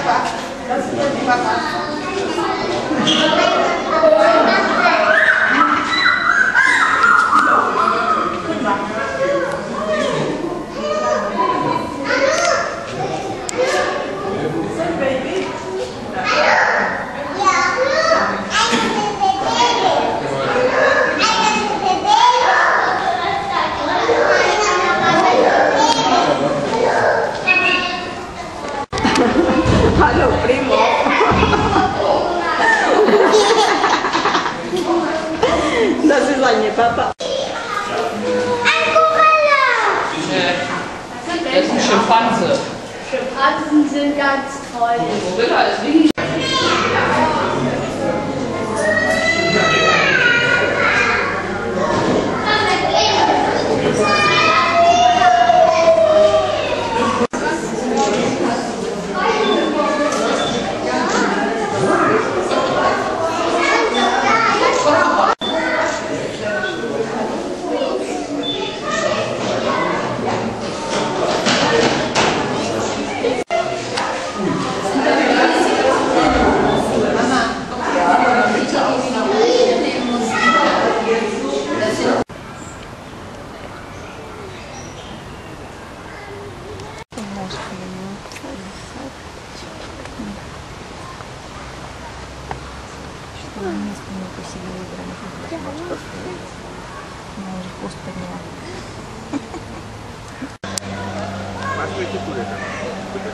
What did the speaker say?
Hallo, primo. Das ist eine Papa. Das ist ein Schimpanse. Schimpansen sind ganz toll. Gorilla ist riesig. Несколько минут посидела, играли. Она уже пост подняла.